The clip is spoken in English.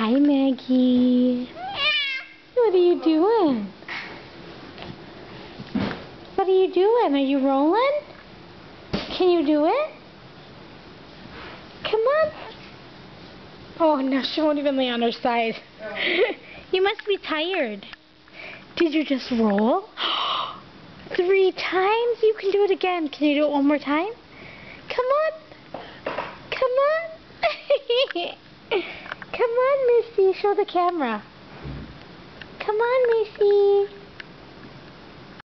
Hi, Maggie. What are you doing? What are you doing? Are you rolling? Can you do it? Come on. Oh, no, she won't even lay on her side. You must be tired. Did you just roll? 3 times? You can do it again. Can you do it one more time? Come on. Come on. Come on, Missy. Show the camera. Come on, Missy.